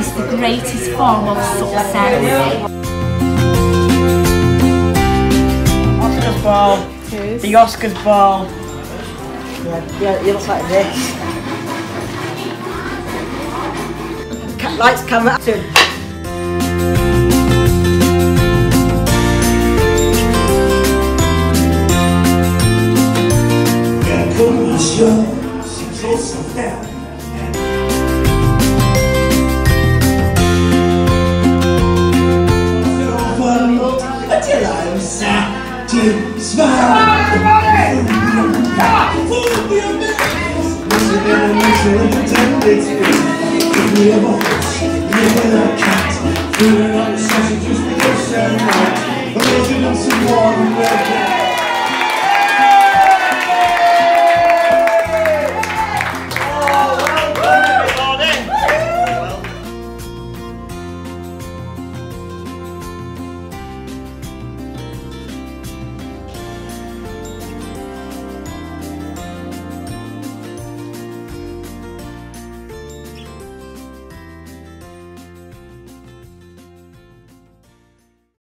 is the greatest form of success. Oscar's ball. Cheers. The Oscar's ball. Yeah, you look like this. Lights, camera, action. Smile.